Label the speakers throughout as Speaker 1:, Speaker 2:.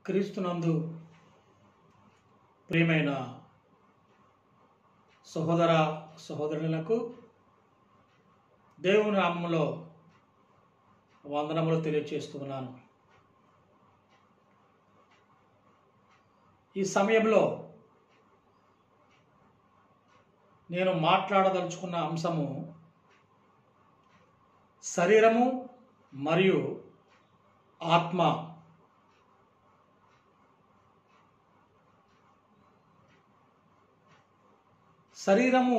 Speaker 1: క్రీస్తునందు ప్రియమైన సహోదర సహోదరులకు దేవుని నామములో వందనములు తెలియజేస్తున్నాను. ఈ సమయంలో నేను మాట్లాడదలుచుకున్న అంశము శరీరము మరియు ఆత్మ. శరీరము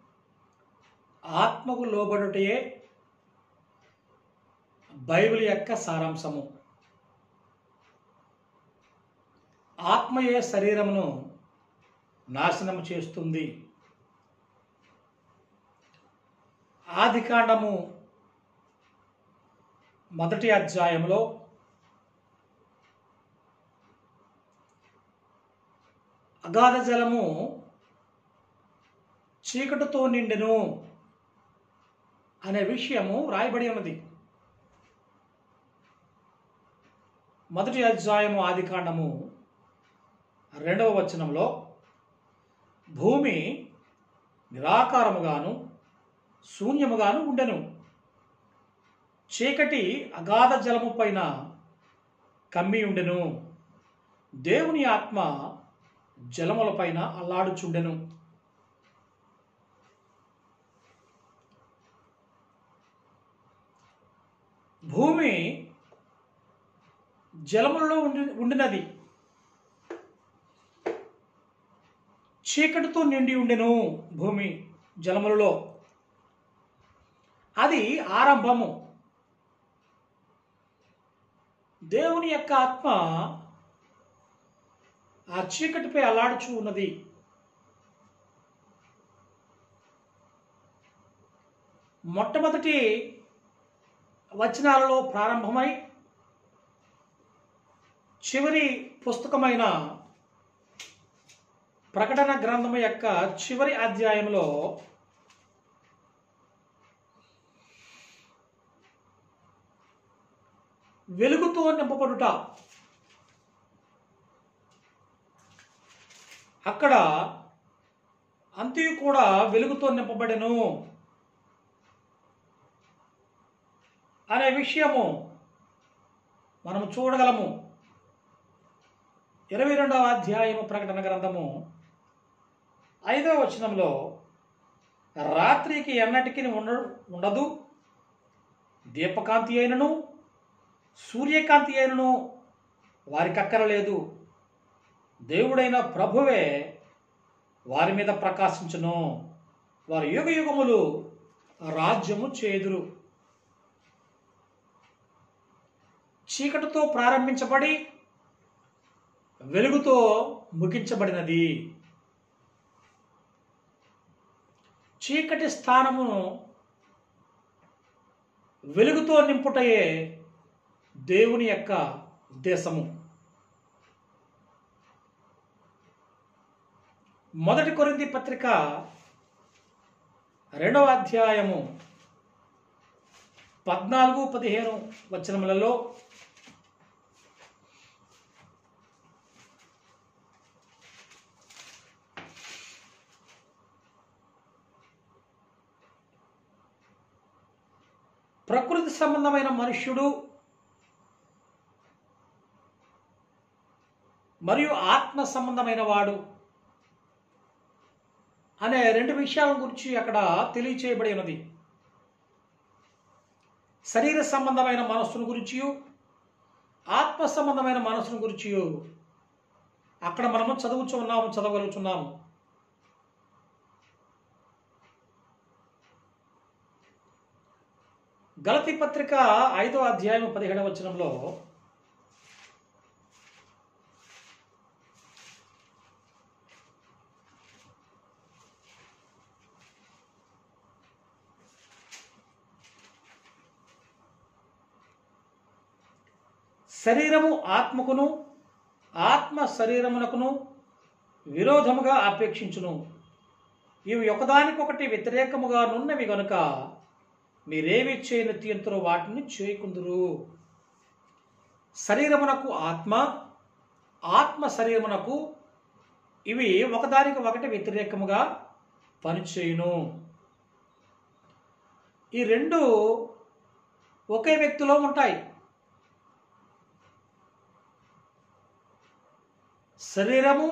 Speaker 1: ఆత్మకు లోబడుటయే బైబిల్ యొక్క సారాంశము. ఆత్మయే శరీరమును నాశనం చేస్తుంది. ఆదికాండము 1వ అధ్యాయంలో అగాధ జలము చీకటితో నిండెను అనే విషయము రాయబడి ఉన్నది. 1వ అధ్యాయము ఆదికాండము 2వ వచనంలో భూమి నిరాకారముగాను శూన్యముగాను ఉండెను, చీకటి అగాధ జలము పైన కమ్మి ఉండెను, దేవుని ఆత్మ జలముల పైన అల్లాడుచుండెను. భూమి జలములలో ఉండినది, చీకటితో నిండి ఉండెను. భూమి జలములలో అది ఆరంభము. దేవుని యొక్క ఆత్మ ఆ చీకటిపై అల్లాడుచూ ఉన్నది. మొట్టమొదటి వచనాలలో ప్రారంభమై చివరి పుస్తకమైన ప్రకటన గ్రంథము యొక్క చివరి అధ్యాయంలో వెలుగుతో నింపబడుట, అక్కడ అంతయు కూడా వెలుగుతో నింపబడెను అనే విషయము మనము చూడగలము. 22వ అధ్యాయము ప్రకటన గ్రంథము 5వ వచనంలో రాత్రికి ఎన్నటికి ఉండదు, దీపకాంతి అయినను సూర్యకాంతి అయినను వారికి అక్కరలేదు, దేవుడైన ప్రభువే వారి మీద ప్రకాశించును, వారి యుగ యుగములు రాజ్యము చేదురు. చీకటితో ప్రారంభించబడి వెలుగుతో ముగించబడినది. చీకటి స్థానమును వెలుగుతో నింపుటయే దేవుని యొక్క ఉద్దేశము. 1 కొరింథీ పత్రిక 2వ అధ్యాయము 14-15 వచనములలో ప్రకృతి సంబంధమైన మనుష్యుడు మరియు ఆత్మ సంబంధమైన వాడు అనే రెండు విషయాల గురించి అక్కడ తెలియచేయబడి ఉన్నది. శరీర సంబంధమైన మనస్సును గురించి, ఆత్మ సంబంధమైన మనస్సును గురించి అక్కడ మనము చదవగలుగుతున్నాము. గలతీ పత్రిక 5వ అధ్యాయం 17వ వచనంలో శరీరము ఆత్మకును ఆత్మ శరీరమునకును విరోధముగా ఆపేక్షించును, ఇవి ఒకదానికొకటి వ్యతిరేకముగా నున్నవి గనుక మీరేమి చేయనెత్తియంతరో వాటిని చేయకుందురు. శరీరమునకు ఆత్మ, ఆత్మ శరీరమునకు ఇవి ఒకదానికి ఒకటి వ్యతిరేకముగా పనిచేయును. ఈ రెండు ఒకే వ్యక్తిలో ఉంటాయి. శరీరము,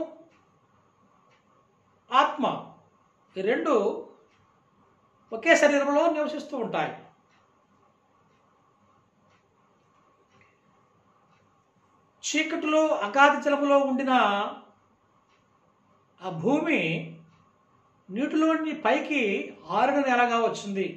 Speaker 1: ఆత్మ ఈ రెండు ఒకే శరీరంలో నివసిస్తూ ఉంటాయి. చీకటిలో అగాధ జలములో ఉండిన ఆ భూమి నీటిలోని పైకి ఆరున నెలగా వచ్చింది.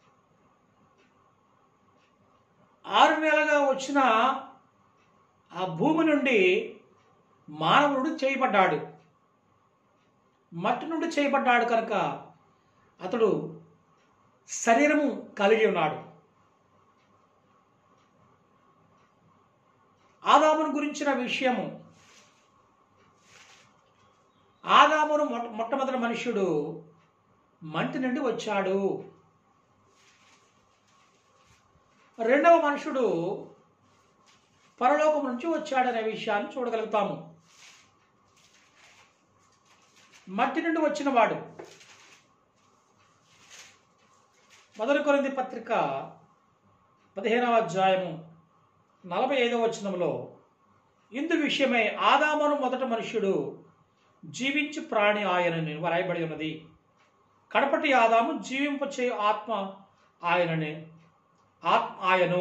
Speaker 1: ఆరు నెలగా వచ్చిన ఆ భూమి నుండి మానవుడు చేయబడ్డాడు. మట్టి నుండి చేయబడ్డాడు కనుక అతడు శరీరము కలిగి ఉన్నాడు. ఆదామును గురించిన విషయము, ఆదామును మొట్టమొదటి మనుష్యుడు మంటి నుండి వచ్చాడు. రెండవ మనుషుడు పరలోకం నుంచి వచ్చాడనే విషయాన్ని చూడగలుగుతాము. మట్టి నుండి వచ్చిన వాడు. మొదటి కొరింథీ పత్రిక 15వ అధ్యాయము 45వ వచనంలో ఇందు విషయమై ఆదామును మొదటి మనుష్యుడు జీవించు ప్రాణి ఆయనని వ్రాయబడి ఉన్నది. కడపటి ఆదాము జీవింపచే ఆత్మ ఆయనని ఆయను.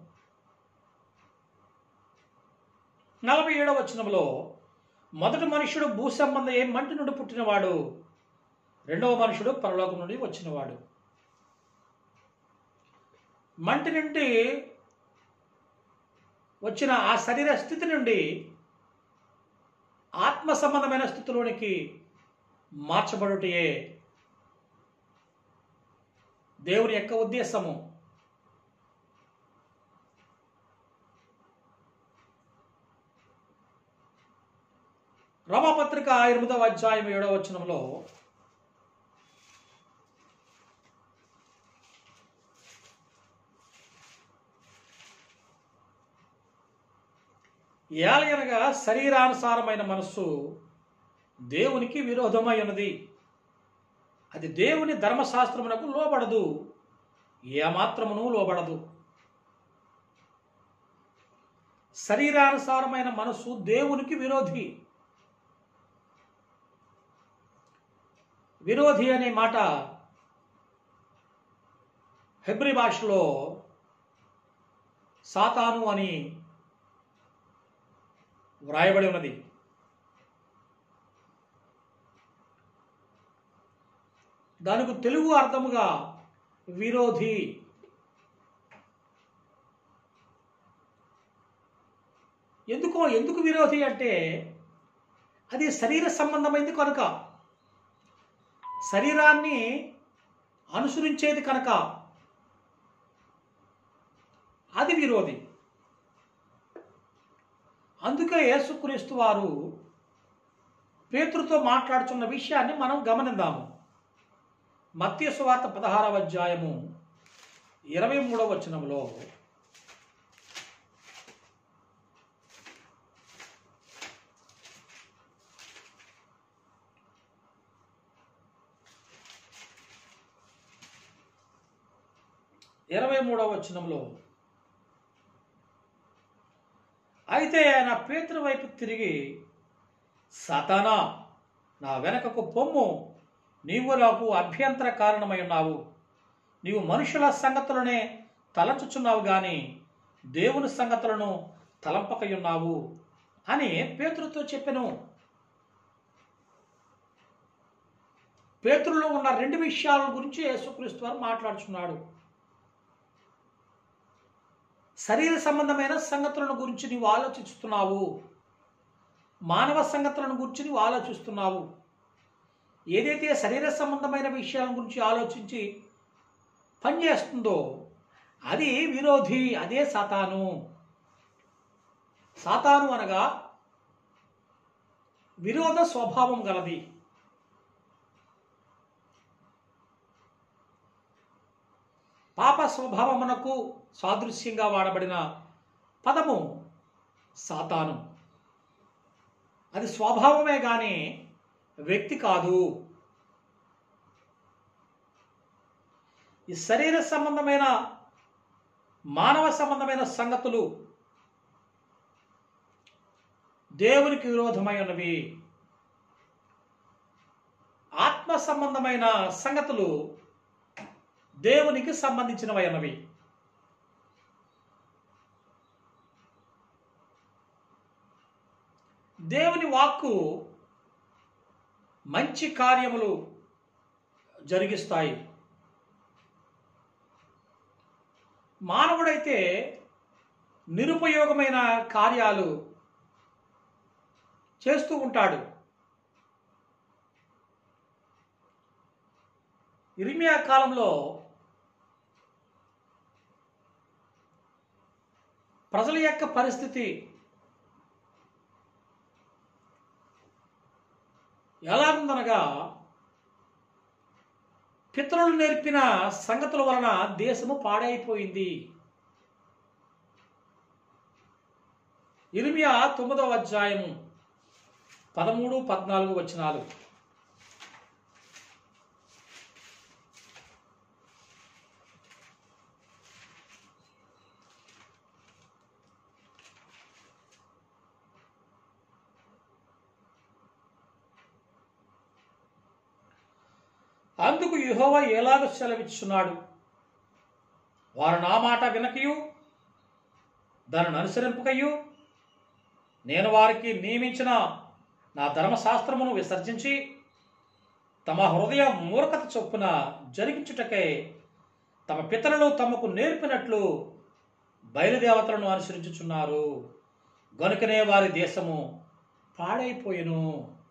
Speaker 1: 47వ వచనంలో మొదటి మనుషుడు భూ సంబంధం మంటి నుండి పుట్టినవాడు, రెండవ మనుషుడు పరలోకం నుండి వచ్చినవాడు. మంటి నుండి వచ్చిన ఆ శరీర స్థితి నుండి ఆత్మ సంబంధమైన స్థితిలోనికి మార్చబడుటయే దేవుని యొక్క ఉద్దేశము. రోమాపత్రిక 8వ అధ్యాయం 7వ వచనంలో ఏలయనగా శరీరానుసారమైన మనస్సు దేవునికి విరోధమై ఉన్నది. అది దేవుని ధర్మశాస్త్రమునకు లోబడదు, ఏమాత్రమును లోబడదు. శరీరానుసారమైన మనస్సు దేవునికి విరోధి. విరోధి అనే మాట హెబ్రీ భాషలో సాతాను అని వ్రాయబడి ఉన్నది. దానికి తెలుగు అర్థముగా విరోధి. ఎందుకు విరోధి అంటే అది శరీర సంబంధమైంది కనుక, శరీరాన్ని అనుసరించేది కనుక అది విరోధి. అందుకే యేసుక్రీస్తు వారు పేతురుతో మాట్లాడుతున్న విషయాన్ని మనం గమనిద్దాము. మత్తయి సువార్త 16వ అధ్యాయము 23వ వచనంలో అయితే ఆయన పేతురు వైపు తిరిగి, సాతానా, నా వెనకకు పొమ్ము, నీవు నాకు అభ్యంతర కారణమై ఉన్నావు. నీవు మనుషుల సంగతులనే తలంచుచున్నావు గాని దేవుని సంగతులను తలంపకయున్నావు అని పేతురుతో చెప్పెను. పేతురులో ఉన్న రెండు విషయాల గురించి యేసుక్రీస్తు వారు మాట్లాడుచున్నాడు. శరీర సంబంధమైన సంగతులను గురించి నీవు ఆలోచిస్తున్నావు, మానవ సంగతులను గురించి నీవు ఆలోచిస్తున్నావు. ఏదైతే శరీర సంబంధమైన విషయాల గురించి ఆలోచించి పనిచేస్తుందో అది విరోధి, అదే సాతాను. సాతాను అనగా విరోధ స్వభావం గలది. పాప స్వభావమునకు సాదృశ్యంగా వాడబడిన పదము సాతాను. అది స్వభావమే కానీ వ్యక్తి కాదు. ఈ శరీర సంబంధమైన మానవ సంబంధమైన సంగతులు దేవునికి విరోధమై ఉన్నవి. ఆత్మ సంబంధమైన సంగతులు దేవునికి సంబంధించినవై ఉన్నవి. దేవుని వాక్కు మంచి కార్యములు జరిగిస్తాయి. మానవుడైతే నిరుపయోగమైన కార్యాలు చేస్తూ ఉంటాడు. ఇర్మియా కాలంలో ప్రజల యొక్క పరిస్థితి ఎలా ఉందనగా, పితరులు నేర్పిన సంగతుల వలన దేశము పాడైపోయింది. ఇర్మియా 9వ అధ్యాయము 13, 14 వచనాలు. అందుకు యెహోవా ఎలాగ సెలవిచ్చున్నాడు, వారు నా మాట వినకయు దానిని అనుసరింపకయు నేను వారికి నియమించిన నా ధర్మశాస్త్రమును విసర్జించి తమ హృదయ మూర్ఖత చొప్పున జరిగించుటకై తమ పితరులు తమకు నేర్పినట్లు బయలుదేవతలను అనుసరించుచున్నారు. గనుకనే వారి దేశము పాడైపోయెను.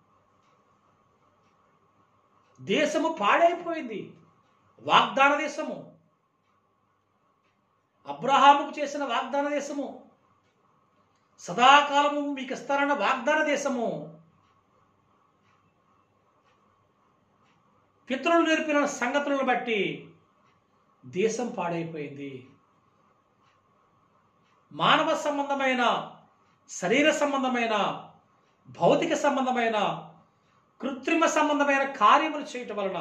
Speaker 1: దేశము పాడైపోయింది. వాగ్దాన దేశము, అబ్రహాముకు చేసిన వాగ్దాన దేశము, సదాకాలము మీకు ఇస్తారన్న వాగ్దాన దేశము పితరులు నేర్పిన సంగతులను బట్టి దేశం పాడైపోయింది. మానవ సంబంధమైన, శరీర సంబంధమైన, భౌతిక సంబంధమైన, కృత్రిమ సంబంధమైన కార్యములు చేయటం వలన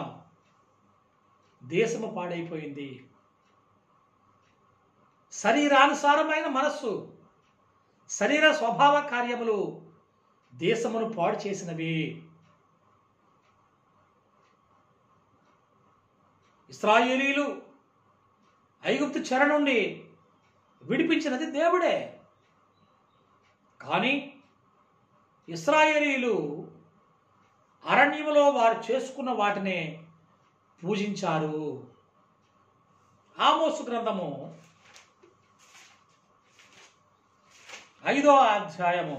Speaker 1: దేశము పాడైపోయింది. శరీరానుసారమైన మనస్సు, శరీర స్వభావ కార్యములు దేశమును పాడు చేసినవి. ఇశ్రాయేలీలు ఐగుప్తు చెర నుండి విడిపించినది దేవుడే. కానీ ఇశ్రాయేలీలు అరణ్యములో వారు చేసుకున్న వాటిని పూజించారు. ఆమోసు గ్రంథము 5వ అధ్యాయము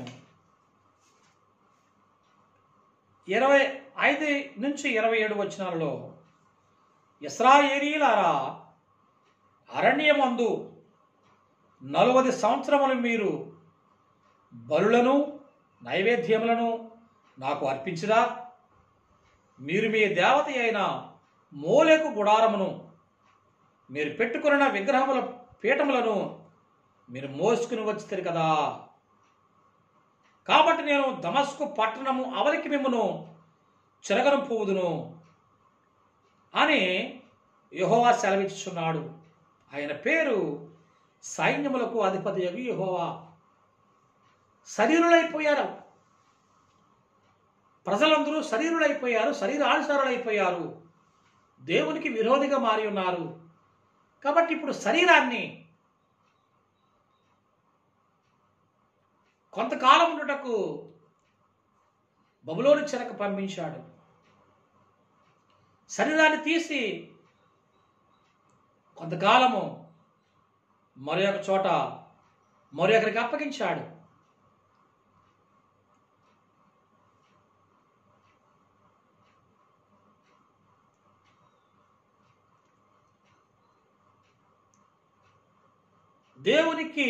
Speaker 1: 25 నుంచి 27 వచనాలలో, ఇశ్రాయేలీయులారా, అరణ్యమందు 40 సంవత్సరములు మీరు బలులను నైవేద్యములను నాకు అర్పించిరా. మీరు మీ దేవత అయిన మోలెకు గుడారమును, మీరు పెట్టుకున్న విగ్రహముల పీఠములను మీరు మోసుకుని వచ్చారు కదా. కాబట్టి నేను దమస్కు పట్టణము అవలికి మిమ్మును చెరగనంపుదును అని యెహోవా సెలవిచ్చుచున్నాడు. ఆయన పేరు సైన్యములకు అధిపతియగు యెహోవా. శరీరులైపోయారు ప్రజలందరూ, శరీరులైపోయారు, శరీరానుసారులైపోయారు, దేవునికి విరోధిగా మారి ఉన్నారు. కాబట్టి ఇప్పుడు శరీరాన్ని కొంతకాలం ఉండుటకు బబులోను చెరకు పంపించాడు. శరీరాన్ని తీసి కొంతకాలము మరొక చోట మరొకరికి అప్పగించాడు. దేవునికి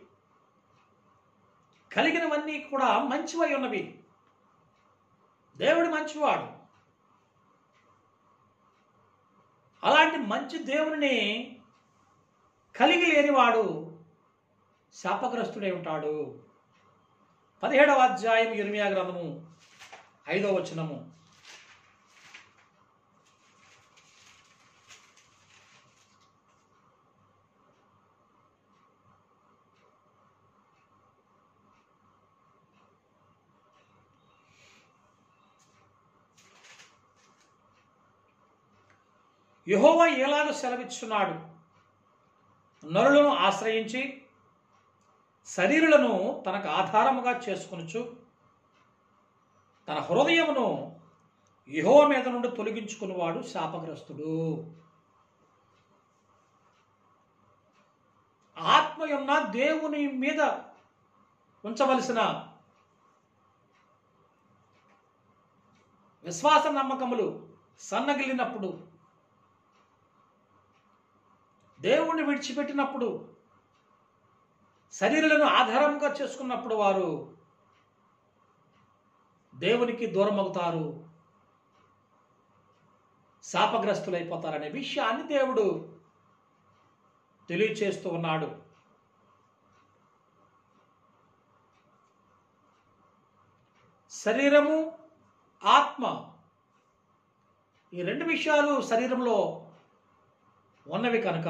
Speaker 1: కలిగినవన్నీ కూడా మంచివై ఉన్నవి. దేవుడు మంచివాడు. అలాంటి మంచి దేవుని కలిగి లేనివాడు శాపగ్రస్తుడై ఉంటాడు. 17వ అధ్యాయం యిర్మీయా గ్రంథము 5వ వచనము. యెహోవా ఎలాగ సెలవిచ్చున్నాడు, నరులను ఆశ్రయించి శరీరులను తనకు ఆధారముగా చేసుకొనుచు తన హృదయమును యెహోవా మీద నుండి తొలగించుకున్నవాడు శాపగ్రస్తుడు. ఆత్మయున్న దేవుని మీద ఉంచవలసిన విశ్వాస నమ్మకములు సన్నగిల్లినప్పుడు, దేవుణ్ణి విడిచిపెట్టినప్పుడు, శరీరాలను ఆధారంగా చేసుకున్నప్పుడు వారు దేవునికి దూరం అవుతారు, శాపగ్రస్తులైపోతారనే విషయాన్ని దేవుడు తెలియచేస్తూ ఉన్నాడు. శరీరము, ఆత్మ, ఈ రెండు విషయాలు శరీరంలో ఉన్నవి కనుక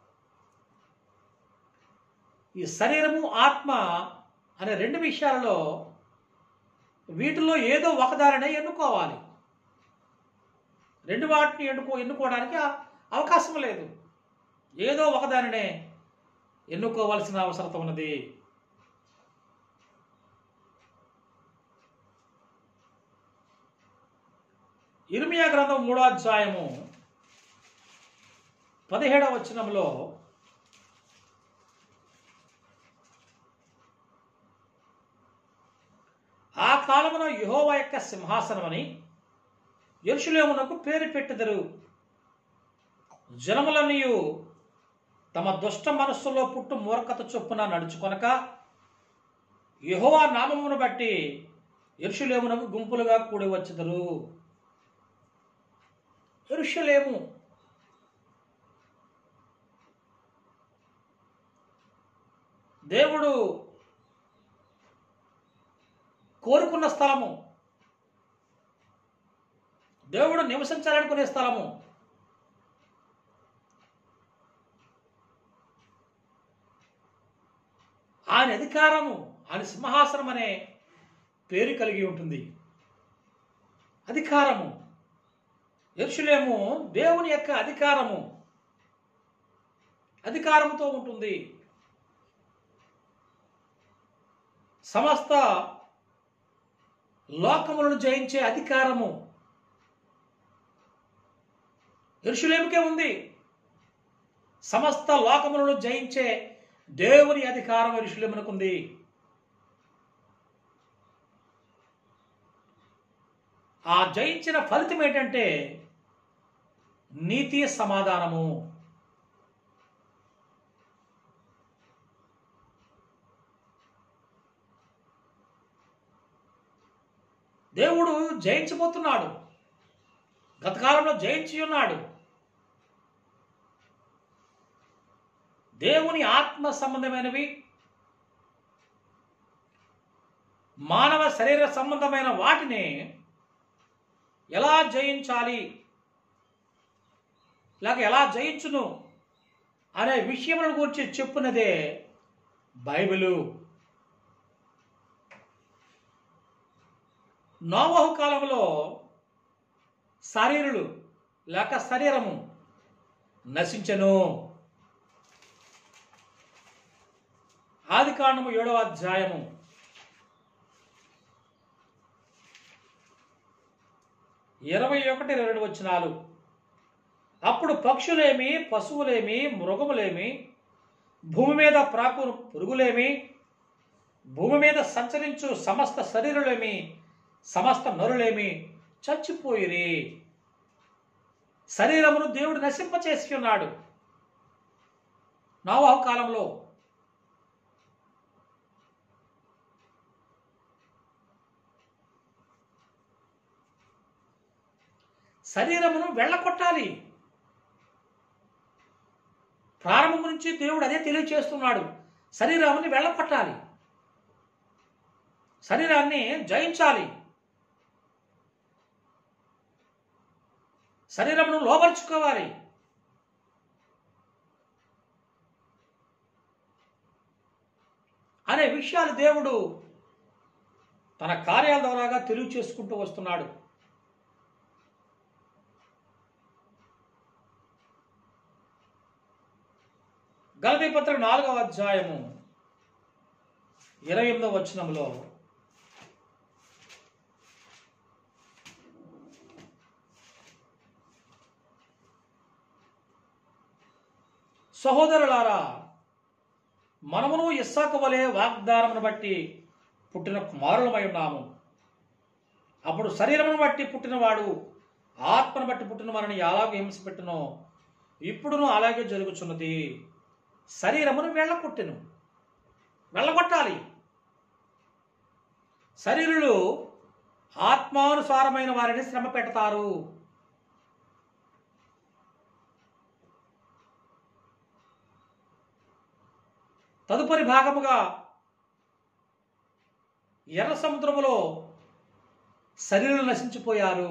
Speaker 1: ఈ శరీరము, ఆత్మ అనే రెండు విషయాలలో వీటిలో ఏదో ఒకదానినే ఎన్నుకోవాలి. రెండు వాటిని ఎన్నుకోవడానికి అవకాశం లేదు. ఏదో ఒకదానినే ఎన్నుకోవాల్సిన అవసరం ఉన్నది. యిర్మీయా గ్రంథం 3వ అధ్యాయము 17వ వచనంలో ఆ కాలమున యెహోవా యొక్క సింహాసనమని యెరూషలేమునకు పేరు పెట్టెదరు. జనములన్నీ తమ దుష్ట మనస్సులో పుట్టు మూర్ఖత చొప్పున నడుచుకొనక యెహోవా నామమును బట్టి యెరూషలేమునకు గుంపులుగా కూడి వచ్చెదరు. యెరూషలేము దేవుడు కోరుకున్న స్థలము, దేవుడు నివసించాలనుకునే స్థలము. ఆయన అధికారము, ఆయన సింహాసనం అనే పేరు కలిగి ఉంటుంది. అధికారము, యెరూషలేము దేవుని యొక్క అధికారముతో ఉంటుంది. సమస్త లోకములను జయించే అధికారము యెరూషలేముకే ఉంది. సమస్త లోకములను జయించే దేవుని అధికారం యెరూషలేమునకు ఉంది. ఆ జయించిన ఫలితం ఏంటంటే నీతి, సమాధానము. దేవుడు జయించబోతున్నాడు, గతకాలంలో జయించి ఉన్నాడు. దేవుని ఆత్మ సంబంధమైనవి, మానవ శరీర సంబంధమైన వాటిని ఎలా జయించాలి, లేక ఎలా జయించును అనే విషయములను గురించి చెప్పున్నదే బైబిలు. నోవహు కాలంలో శరీరులు లేక శరీరము నశించెను. ఆదికాండము 7వ అధ్యాయము 21-22 వచనాలు. అప్పుడు పక్షులేమి, పశువులేమి, మృగములేమి, భూమి మీద ప్రాకు పురుగులేమి, భూమి మీద సంచరించు సమస్త శరీరులేమి, సమస్త నరులేమి చచ్చిపోయిరి. శరీరమును దేవుడు నశింపచేసి ఉన్నాడు నోవహు కాలంలో. శరీరమును వెళ్ళకొట్టాలి. ప్రారంభం నుంచి దేవుడు అదే తెలియచేస్తున్నాడు, శరీరముని వెళ్ళకొట్టాలి. శరీరాన్ని జయించాలి, శరీరమును లోపరుచుకోవాలి. అనే విషయాలు దేవుడు తన కార్యాల ద్వారాగా తెలియచేసుకుంటూ వస్తున్నాడు. గలతీ పత్రిక 4వ అధ్యాయము 28వ వచనంలో సహోదరులారా, మనమును ఇస్సాకు వలె వాగ్దానమును బట్టి పుట్టిన కుమారులమై ఉన్నాము. అప్పుడు శరీరమును బట్టి పుట్టినవాడు ఆత్మను బట్టి పుట్టిన వారిని ఎలాగ హింస పెట్టినో ఇప్పుడును అలాగే జరుగుచున్నది. శరీరమును వెళ్ళగొట్టాలి. శరీరులు ఆత్మానుసారమైన వారిని శ్రమ పెడతారు. తదుపరి భాగముగా ఎర్ర సముద్రములో శరీరులు నశించిపోయారు.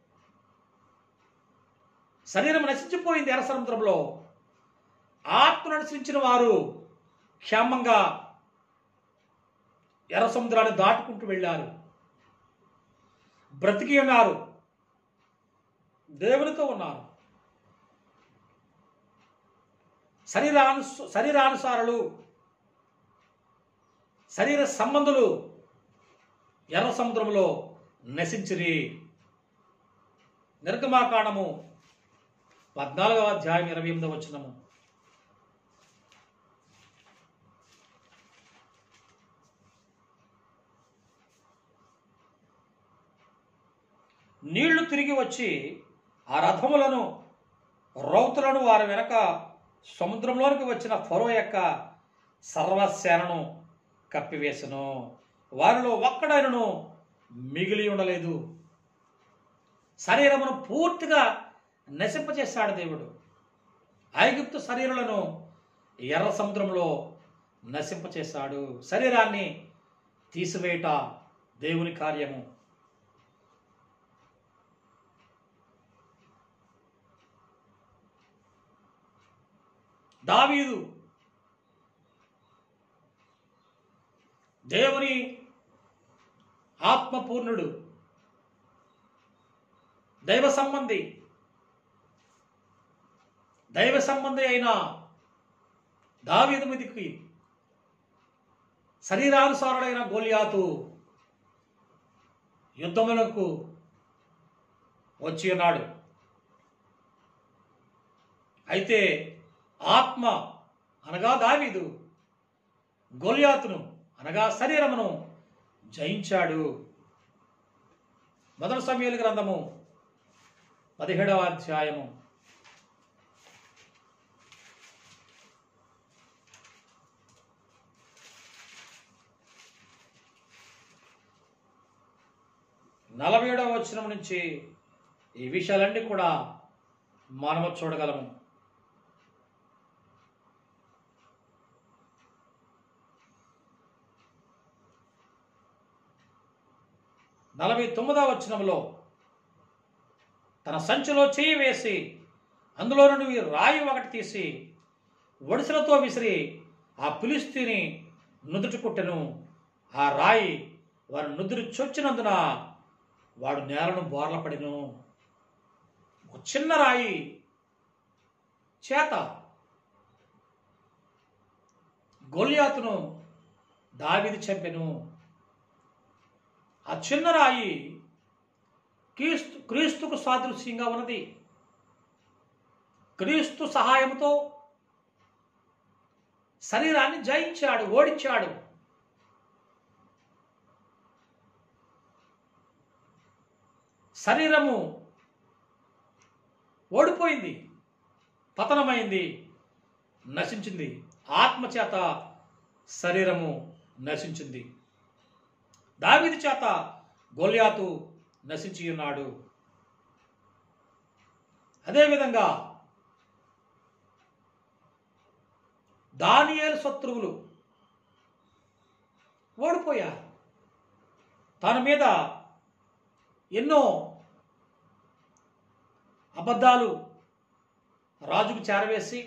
Speaker 1: శరీరం నశించిపోయింది ఎర్ర సముద్రంలో. ఆత్మను అనుసరించిన వారు క్షేమంగా ఎర్ర సముద్రాన్ని దాటుకుంటూ వెళ్ళారు, బ్రతికి ఉన్నారు, దేవునితో ఉన్నారు. శరీరానుసారులు, శరీర సంబంధులు ఎర్ర సముద్రంలో నశించిరి. నిర్గమాకాండము 14వ అధ్యాయం 28వ వచనము. నీళ్లు తిరిగి వచ్చి ఆ రథములను రౌతులను వారి వెనక సముద్రంలోనికి వచ్చిన ఫరో యొక్క సర్వసేనను కప్పివేసెను. వారిలో ఒక్కడైనను మిగిలి ఉండలేదు. శరీరమును పూర్తిగా నశింపచేశాడు దేవుడు. ఐగుప్తు శరీరులను ఎర్ర సముద్రంలో నశింపచేశాడు. శరీరాన్ని తీసివేయట దేవుని కార్యము. దావీదు దేవుని ఆత్మపూర్ణుడు, దైవ సంబంధి అయిన దావీదు మీదికి శరీరానుసారుడైన గొలియాతు యుద్ధములకు వచ్చి ఉన్నాడు. అయితే ఆత్మ అనగా దావీదు గొలియాతును అనగా శరీరమును జయించాడు. మొదటి సమూయేలు గ్రంథము 17వ అధ్యాయము 47వ వచనం నుంచి ఈ విషయాలన్నీ కూడా మనము చూడగలము. 49వ వచనంలో తన సంచిలో చేయి వేసి అందులో నుండి రాయి ఒకటి తీసి ఒడిసెలతో విసిరి ఆ ఫిలిష్తీయుని నుదుటి కొట్టెను. ఆ రాయి వారి నుదురు చొచ్చినందున వాడు నేలను బోర్లపడెను. ఒక చిన్న రాయి చేత గొలియాతును దావీదు చంపెను. ఆ చిన్న రాయి క్రీస్తుకు సాదృశ్యంగా ఉన్నది. క్రీస్తు సహాయంతో శరీరాన్ని జయించాడు, ఓడించాడు. శరీరము ఓడిపోయింది, పతనమైంది, నశించింది. ఆత్మచేత శరీరము నశించింది. దావీదు చేత గొలియాతు నశించి ఉన్నాడు. అదేవిధంగా దానియేలు శత్రువులు ఓడిపోయారు. తన మీద ఎన్నో అబద్ధాలు రాజుకు చేరవేసి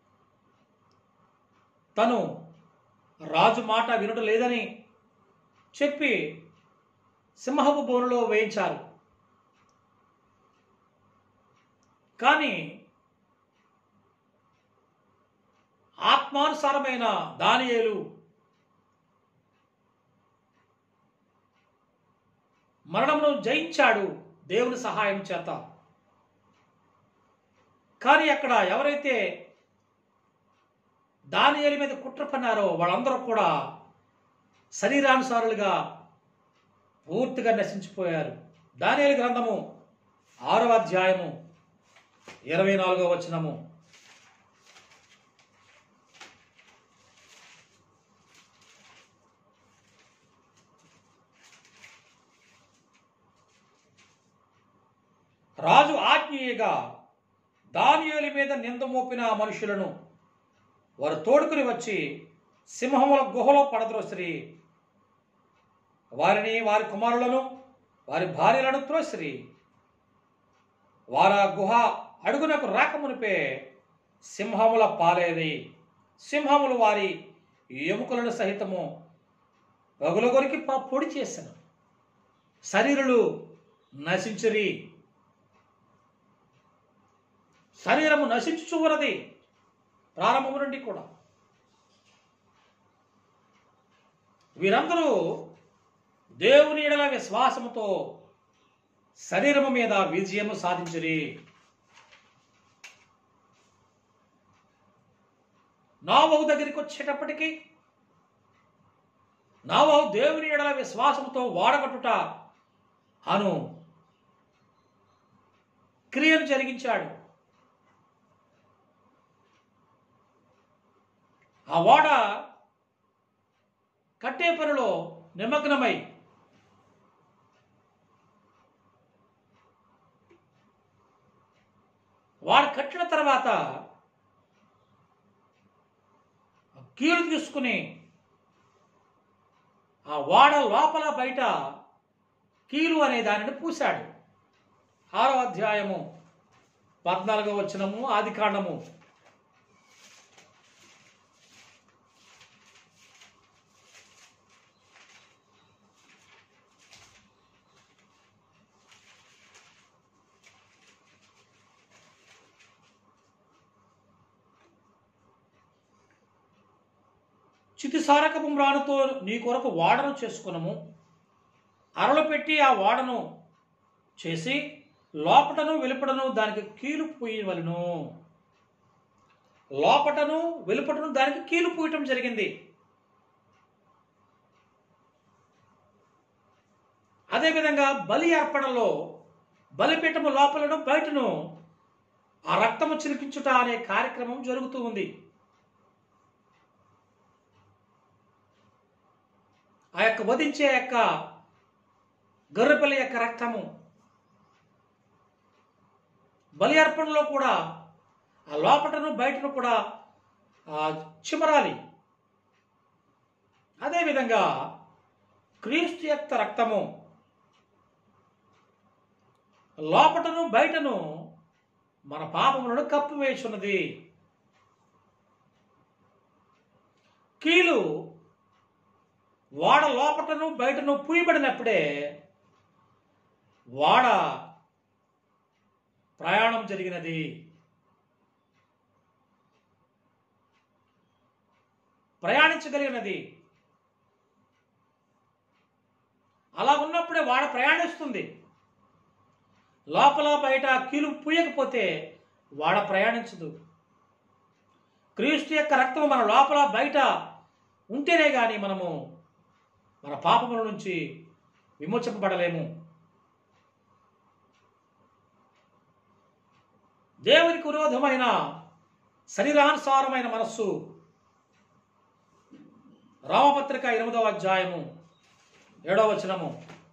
Speaker 1: తను రాజు మాట వినడం లేదని చెప్పి సింహపు బోనులో వేయించారు. కానీ ఆత్మానుసారమైన దానియేలు మరణమును జయించాడు దేవుని సహాయం చేత. కానీ అక్కడ ఎవరైతే దానియేలు మీద కుట్ర పన్నారో వాళ్ళందరూ కూడా శరీరానుసారులుగా పూర్తిగా నశించిపోయారు. దానియేలు గ్రంథము 6వ అధ్యాయము 24వ వచనము. రాజు ఆజ్ఞేయగా దానియేలు మీద నింద మోపిన మనుషులను వారు తోడుకుని వచ్చి సింహముల గుహలో పడద్రోసిరి. వారిని, వారి కుమారులను, వారి భార్యలను త్రోసిరి. వారు ఆ గుహ అడుగునకు రాకమునిపే సింహముల పాలేది. సింహములు వారి ఎముకలను సహితము పగులగొరికి పొడి చేసిన శరీరులు నశించిరి. శరీరము నశించుచున్నది ప్రారంభము నుండి కూడా. వీరందరూ దేవుని యెడల విశ్వాసముతో శరీరము మీద విజయము సాధించిరి. నోవహు దగ్గరికి వచ్చేటప్పటికి నోవహు దేవుని యెడల విశ్వాసముతో వాడగట్టుట అను క్రియను జరిగించాడు. ఆ ఓడ కట్టే పనిలో నిమగ్నమై వాడు కట్టిన తర్వాత కీలు తీసుకుని ఆ ఓడ లోపల బయట కీలు అనే దానిని పూశాడు. 6వ అధ్యాయము 14వ వచనము, ఆదికాండము. చితిసారకపు మ్రానుతో నీ కొరకు వాడను చేసుకునము. అరలు పెట్టి ఆ వాడను చేసి లోపటను వెలుపటను దానికి కీలు పూయవలను. లోపటను వెలుపటను దానికి కీలు పూయటం జరిగింది. అదేవిధంగా బలి అర్పణలో బలిపీఠము లోపలను బయటను ఆ రక్తము చిలికించుట అనే కార్యక్రమం జరుగుతూ ఉంది. ఆ యొక్క వధించే యొక్క గొర్రెపిల్ల యొక్క రక్తము బలి అర్పణలో కూడా ఆ లోపటను బయటను కూడా చిమరాలి. అదేవిధంగా క్రీస్తు యొక్క రక్తము లోపటను బయటను మన పాపములను కప్పివేయుచున్నది. కీలు వాడ లోపటను బయటను పూయబడినప్పుడే వాడ ప్రయాణం జరిగినది. ప్రయాణించగలిగినది. అలా ఉన్నప్పుడే వాడ ప్రయాణిస్తుంది. లోపల బయట కీలు పూయకపోతే వాడ ప్రయాణించదు. క్రీస్తు యొక్క రక్తం మన లోపల బయట ఉంటేనే కానీ మనము మన పాపముల నుంచి విమోచింపబడలేము. దేవునికి విరోధమైన శరీరానుసారమైన మనస్సు రామపత్రిక 8వ అధ్యాయము 7వ వచనము.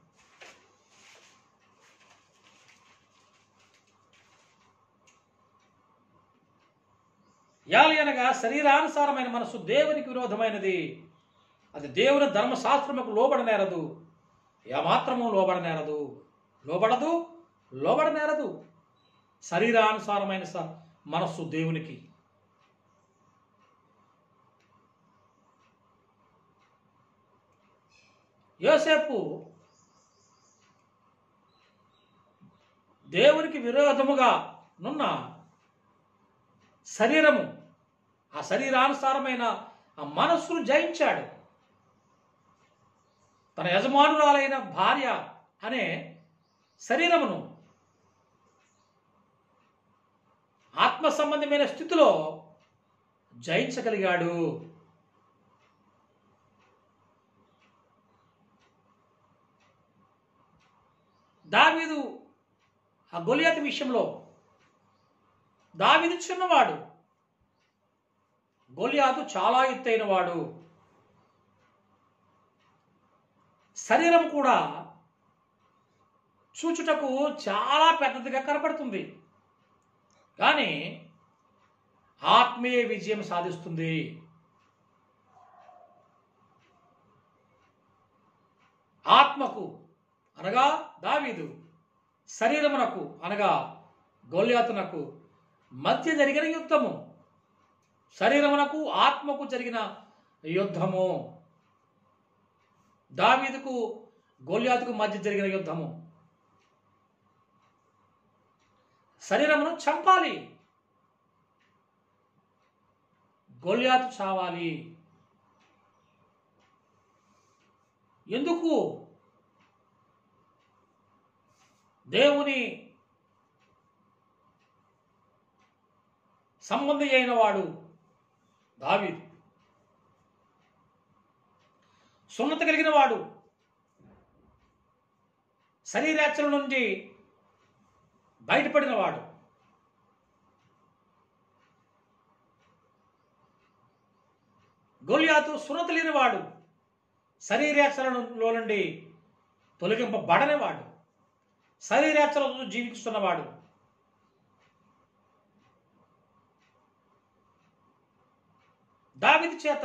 Speaker 1: యాలయనగా శరీరానుసారమైన మనస్సు దేవునికి విరోధమైనది. అది దేవుని ధర్మశాస్త్రముకు లోబడనేరదు. ఏమాత్రము లోబడనేరదు, లోబడదు, లోబడనేరదు. శరీరానుసారమైన మనస్సు దేవునికి. యోసేపు దేవునికి విరోధముగా నున్న శరీరము, ఆ శరీరానుసారమైన ఆ మనస్సును జయించాడు. తన యజమానురాలైన భార్య అనే శరీరమును ఆత్మ సంబంధమైన స్థితిలో జయించగలిగాడు. దావీదు ఆ గొలియాతు విషయంలో, దావీదు చిన్నవాడు, గొలియాతు చాలా ఎత్తైన వాడు. శరీరం కూడా చూచుటకు చాలా పెద్దదిగా కనపడుతుంది, కానీ ఆత్మీయ విజయం సాధిస్తుంది. ఆత్మకు అనగా దావీదు, శరీరమునకు అనగా గొలియాతునకు మధ్య జరిగిన యుద్ధము, శరీరమునకు ఆత్మకు జరిగిన యుద్ధము, దావీదుకు గొలియాతుకు మధ్య జరిగిన యుద్ధము. శరీరమును చంపాలి, గొలియాతు చావాలి. ఎందుకు? దేవుని సంబంధి అయిన వాడు దావీదు, సున్నతి కలిగిన వాడు, శరీరాచరణ నుండి బయటపడిన వాడు. గొలియాతు సున్నతి లేనివాడు, శరీరాచరణలో నుండి తొలగింపబడనివాడు, శరీరాచరణతో జీవిస్తున్నవాడు. దావీదు చేత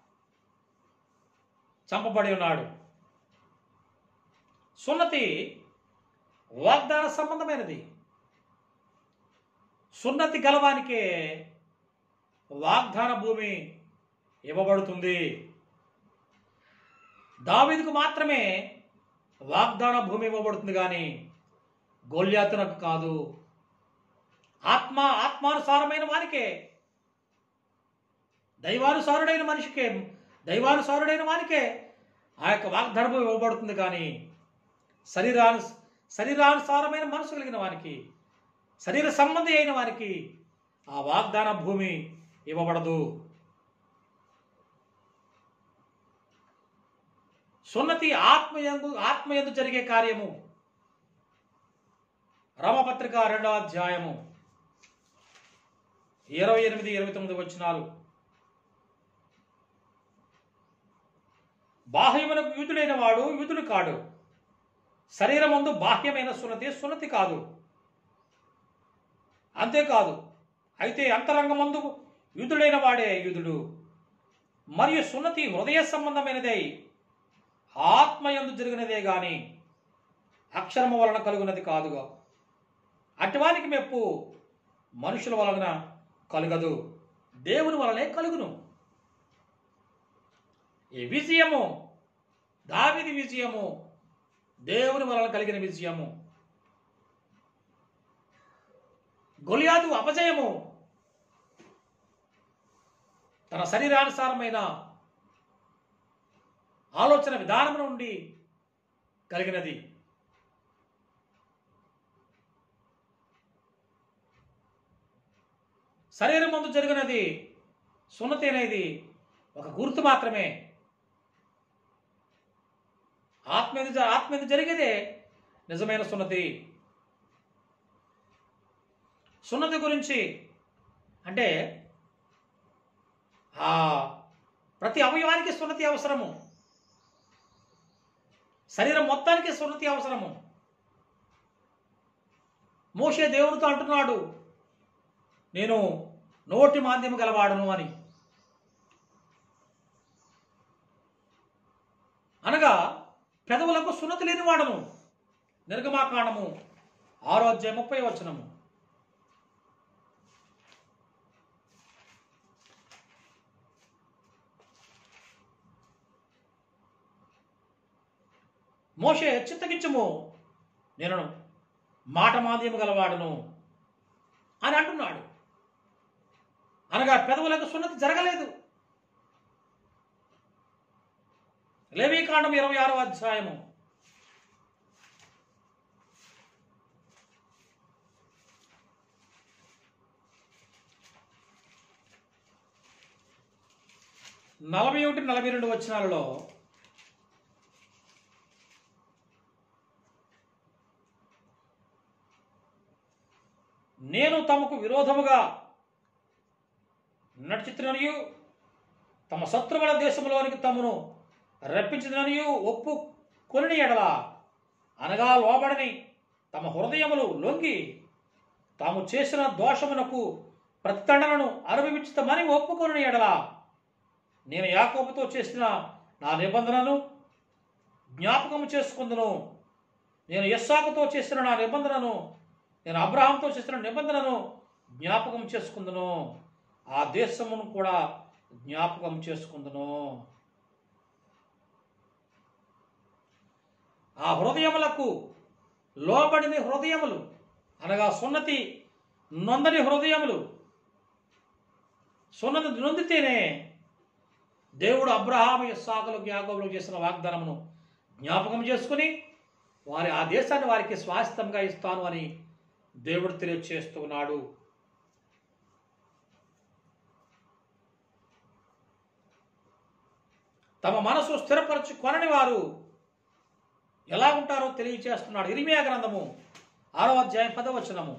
Speaker 1: చంపబడి ఉన్నాడు. సున్నతి వాగ్దాన సంబంధమైనది. సున్నతి గలవానికే వాగ్దాన భూమి ఇవ్వబడుతుంది. దావీదుకు మాత్రమే వాగ్దాన భూమి ఇవ్వబడుతుంది, కానీ గొలియాతునకు కాదు. ఆత్మానుసారమైన వానికే, దైవానుసారుడైన వానికే ఆ యొక్క వాగ్దాన భూమి ఇవ్వబడుతుంది, కానీ శరీరానుసారమైన మనసు కలిగిన వానికి, శరీర సంబంధి అయిన వారికి ఆ వాగ్దాన భూమి ఇవ్వబడదు. సున్నతి ఆత్మయందు జరిగే కార్యము. రోమపత్రిక 2వ అధ్యాయము 28-29 వచనాలు. బాహ్యమునకు యూదుడైన వాడు యూదుడు కాడు, శరీరమందు బాహ్యమైన సున్నతి కాదు. అంతేకాదు, అయితే అంతరంగమందు యూదుడైన వాడే యూదుడు. మరియు సున్నతి హృదయ సంబంధమైనదై ఆత్మయందు జరిగినదే గాని అక్షరము వలన కలుగునది కాదుగా. అటువానికి మెప్పు మనుషుల వలన కలుగదు, దేవుని వలనే కలుగును. ఈ విజయము, దావీదు విజయము, దేవుని వలన కలిగిన విజయము. గొలియాతు అపజయము తన శరీరానుసారమైన ఆలోచన విధానం నుండి కలిగినది. శరీరం ముందు జరిగినది సున్నతి అనేది ఒక గుర్తు మాత్రమే. ఆత్మ మీద జరిగేదే నిజమైన సున్నతి. సున్నతి గురించి అంటే ప్రతి అవయవానికి సున్నతి అవసరము, శరీరం మొత్తానికి సున్నతి అవసరము. మోషే దేవునితో అంటున్నాడు, నేను నోటి మాంద్యము గలవాడును అని. అనగా పెదవులకు సున్నతి లేని వాడను. నిర్గమాకాండము 6వ అధ్యాయం 30వ వచనము. మోషే చిత్తగించుము, నేను మాట మాంద్యము గలవాడును అని అంటున్నాడు. అనగా పెదవులకు సున్నతి జరగలేదు. లేవీకాండం 26వ అధ్యాయము 41-42 వచనాలలో నేను తమకు విరోధముగా నడిచితుననియు తమ శత్రువుల దేశంలోనికి తమను రప్పించుననియు ఒప్పుకొనిన ఎడల, అనగా లోబడని తమ హృదయములు లొంగి తాము చేసిన దోషమునకు ప్రతిదండనను అనుభవించుతామని ఒప్పుకొనిన ఎడల, నేను యాకోబుతో చేసిన నా నిబంధనను జ్ఞాపకము చేసుకుందును. నేను ఇస్సాకుతో చేసిన నా నిబంధనను, నేను అబ్రహాంతో చేసిన నిబంధనను జ్ఞాపకం చేసుకుందును. ఆ దేశమును కూడా జ్ఞాపకం చేసుకుందును. ఆ హృదయములకు లోబడిన హృదయములు, అనగా సున్నతి నొందని హృదయములు, సున్నతి నొందితేనే దేవుడు అబ్రహాము, ఇస్సాకులకు, యాకోబులకు చేసిన వాగ్దానమును జ్ఞాపకం చేసుకుని వారి ఆ దేశాన్ని వారికి స్వాస్థ్యంగా ఇస్తాను అని దేవుడు తెలియచేస్తున్నాడు. తమ మనసు స్థిరపరచు కొనని వారు ఎలా ఉంటారో తెలియచేస్తున్నాడు. ఇర్మియా గ్రంథము 6వ అధ్యాయం 10వ వచనము.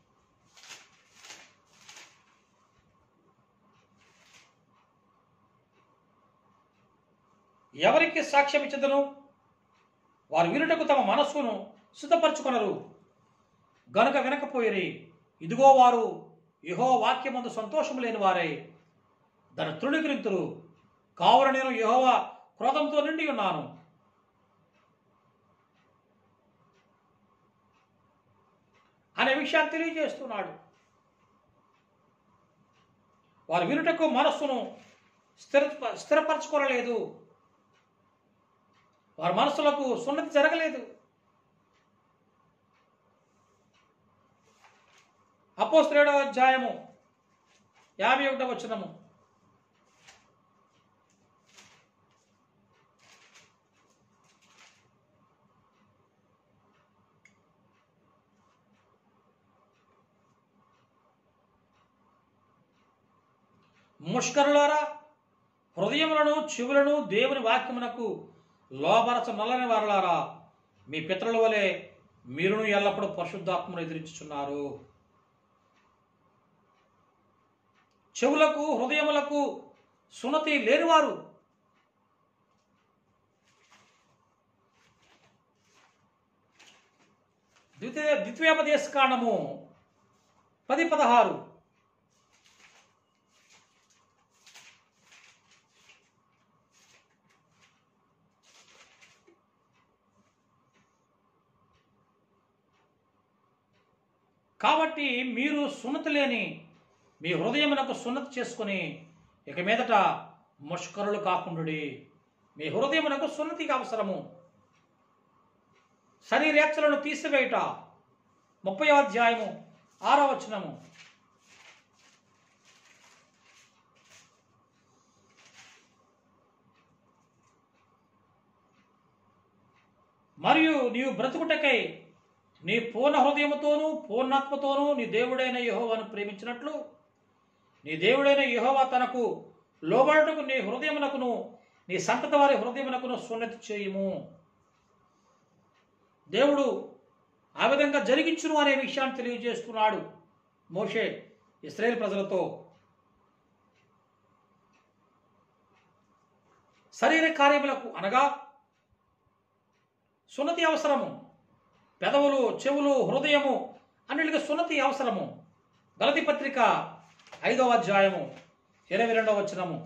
Speaker 1: ఎవరికి సాక్ష్యం ఇచ్చదను? వారు వినుటకు తమ మనస్సును సిద్ధపరచుకొనరు గనుక వినకపోయిరి. ఇదిగో వారు యెహోవా వాక్యమందు సంతోషము లేని వారై దాన్ని తృణీకరింతురు. కావున నేను యెహోవా క్రోధంతో నిండి ఉన్నాను. అనే విషయాన్ని తెలియజేస్తున్నాడు. వారు వినుటకు మనస్సును స్థిరపరచుకోలేదు. వారి మనస్సులకు సున్నతి జరగలేదు. అపోస్తలుల 7వ అధ్యాయము 51వ వచనము. ముష్కరులారా, హృదయములను చెవులను దేవుని వాక్యమునకు లోబరచ నల్లని వారలారా, మీ పితరుల వలె మీరును ఎల్లప్పుడూ పరిశుద్ధాత్మను ఎదిరించుచున్నారు. చెవులకు హృదయములకు సున్నతి లేనివారు ద్వితీయోపదేశకాండము 10-16. కాబట్టి మీరు సున్నతి లేని మీ హృదయమునకు సున్నతి చేసుకుని ఇక మీదట ముష్కరులు కాకుండుడి. మీ హృదయమునకు సున్నతికి అవసరము. శరీరేచ్ఛలను తీసివేయుట 30వ అధ్యాయము 6వ వచనము. మరియు నీవు బ్రతుకుటకై నీ పూర్ణ హృదయముతోనూ పూర్ణాత్మతోనూ నీ దేవుడైన యెహోవాను ప్రేమించినట్లు నీ దేవుడైన యెహోవా తనకు లోబడుటకు నీ హృదయమునకును నీ సంతతి వారి హృదయమునకును సున్నతి చేయుము. దేవుడు ఆ విధంగా జరిగించును అనే విషయాన్ని తెలియజేస్తున్నాడు మోషే ఇశ్రాయేలు ప్రజలతో. శరీర కార్యములకు అనగా సున్నతి అవసరము. పెదవులు, చెవులు, హృదయము అన్నిటికీ సున్నతి అవసరము. గలతీ పత్రిక 5వ అధ్యాయము 22వ వచనము.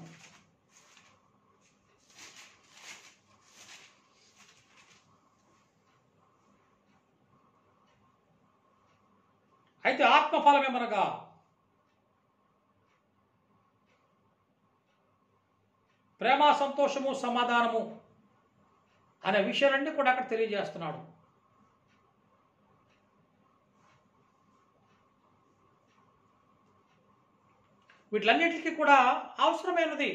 Speaker 1: అయితే ఆత్మఫలం ఏమనగా ప్రేమ, సంతోషము, సమాధానము అనే విషయాలన్నీ కూడా అక్కడ తెలియజేస్తున్నాడు. వీటిలన్నిటికీ కూడా అవసరమైనది.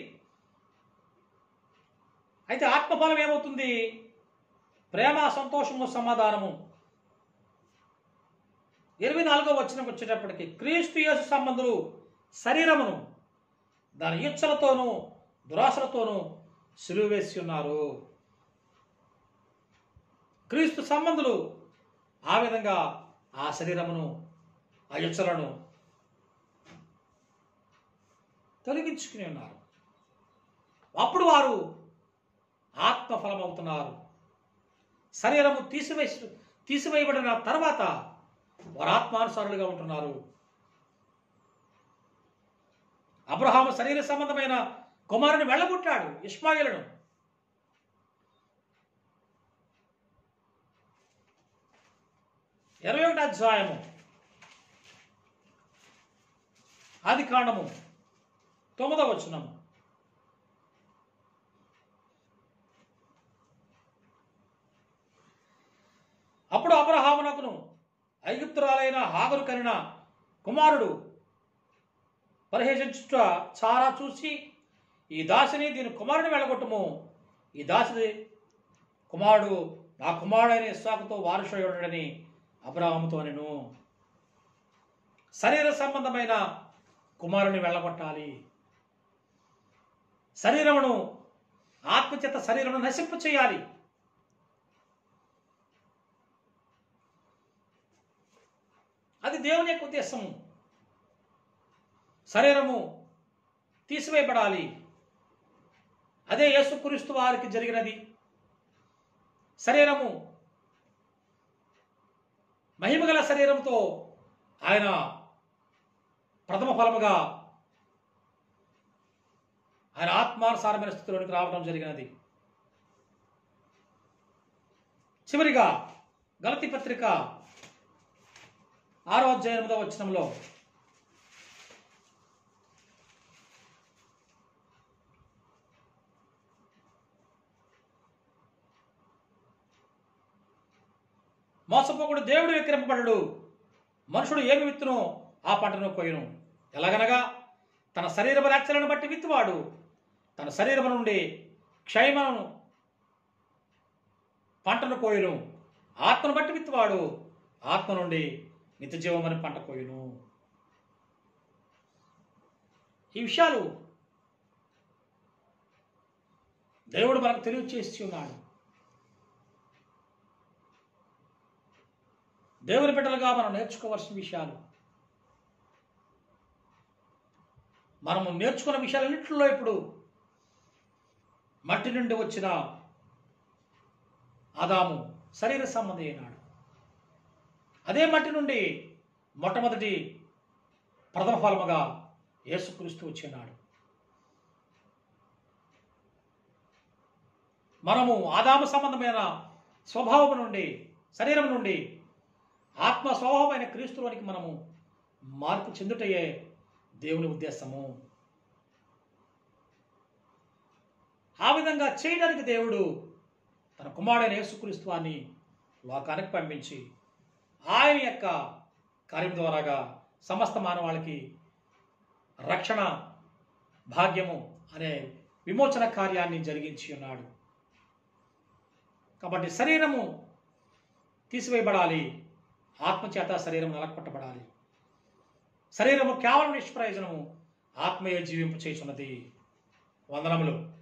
Speaker 1: అయితే ఆత్మఫలం ఏమవుతుంది? ప్రేమ, సంతోషము, సమాధానము. 24వ వచనం వచ్చేటప్పటికి క్రీస్తు యేసు సంబంధులు శరీరమును దాని ఇచ్చలతోనూ దురాశలతోనూ సిలువ వేసి ఉన్నారు. క్రీస్తు సంబంధులు ఆ విధంగా ఆ శరీరమును ఆ ఇచ్చలను తొలగించుకుని ఉన్నారు. అప్పుడు వారు ఆత్మఫలం అవుతున్నారు. శరీరము తీసివేయబడిన తర్వాత వారు ఆత్మానుసారులుగా ఉంటున్నారు. అబ్రహాము శరీర సంబంధమైన కుమారుని వెళ్ళగొట్టాడు, ఇష్మాయేలును. ఇరవై 21వ అధ్యాయము ఆదికాండము 9వ వచనము. అప్పుడు అబ్రహామునకును ఐగుప్తురాలైన హాగరు కనిన కుమారుడు పరిహసించుట చారా చూసి, ఈ దాసిని దీని కుమారుని వెళ్ళగొట్టుము, ఈ దాసి కుమారుడు నా కుమారుడైన ఇస్సాకుతో వారసుడని అబ్రహాముతో అనెను. శరీర సంబంధమైన కుమారుని వెళ్ళగొట్టాలి. శరీరమును ఆత్మచేత శరీరమును నశింపు చేయాలి. అది దేవుని యొక్క ఉద్దేశము. శరీరము తీసివేయబడాలి. అదే యేసుక్రీస్తు వారికి జరిగినది. శరీరము మహిమగల శరీరంతో ఆయన ప్రథమ ఫలముగా ఆయన ఆత్మానుసారమైన స్థితిలోనికి రావడం జరిగినది. చివరిగా గలతీ పత్రిక 6వ అధ్యాయం 8వ వచనంలో మోసపోకుడు దేవుడు విక్రమపడడు, మనుషుడు ఏమి విత్తునో ఆ పంటను కోయును. ఎలాగనగా తన శరీరపు రక్షణను బట్టి విత్తువాడు తన శరీరము నుండి క్షయమను పంటను కోయును, ఆత్మను బట్టి విత్తువాడు ఆత్మ నుండి నిత్యజీవమని పంట కోయును. ఈ విషయాలు దేవుడు మనకు తెలియచేసి ఉన్నాడు. దేవుని బిడ్డలుగా మనం నేర్చుకోవాల్సిన విషయాలు. మనము నేర్చుకున్న విషయాలన్నింటిలో ఇప్పుడు మట్టి నుండి వచ్చిన ఆదాము శరీర సంబంధి అయినాడు. అదే మట్టి నుండి మొట్టమొదటి ప్రథమ ఫలముగా యేసుక్రీస్తు వచ్చినాడు. మనము ఆదాము సంబంధమైన స్వభావం నుండి, శరీరం నుండి ఆత్మ స్వభావమైన క్రీస్తులోనికి మనము మార్పు చెందుటయే దేవుని ఉద్దేశము. ఆ విధంగా చేయడానికి దేవుడు తన కుమారుడైన యేసుక్రీస్తు వారిని లోకానికి పంపించి ఆయన యొక్క కార్యం ద్వారాగా సమస్త మానవాళికి రక్షణ భాగ్యము అనే విమోచన కార్యాన్ని జరిగించి ఉన్నాడు. కాబట్టి శరీరము తీసివేయబడాలి, ఆత్మచేత శరీరం నలగొట్టబడాలి. శరీరము కేవలం నిష్ప్రయోజనము, ఆత్మీయ జీవింపు చేస్తున్నది. వందనములు.